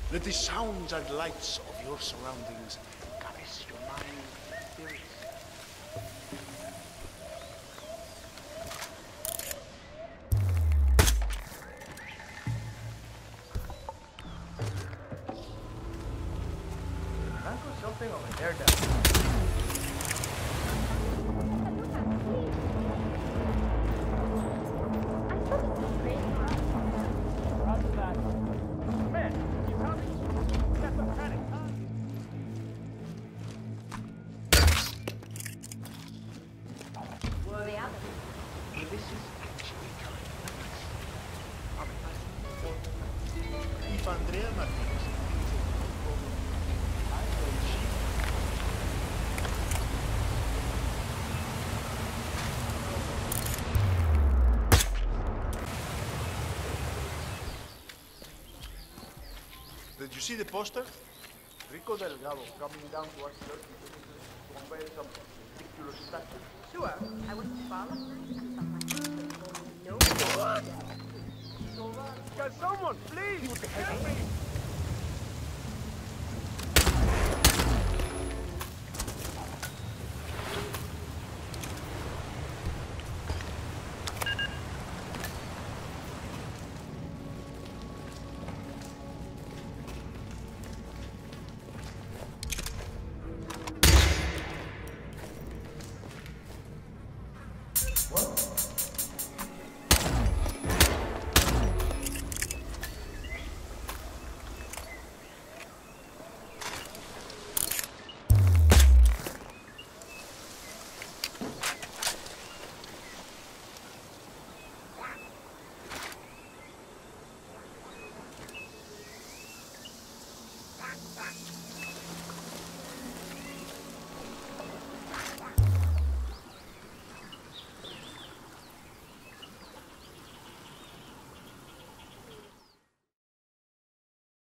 Let the sounds and lights of your surroundings caress your mind and spirits. There's something over there, Dad. If Andrea Martinez Did you see the poster? Rico Delgado coming down to our church to convey some ridiculous statues. Sure, I went to Bali and some no. Can someone please help me?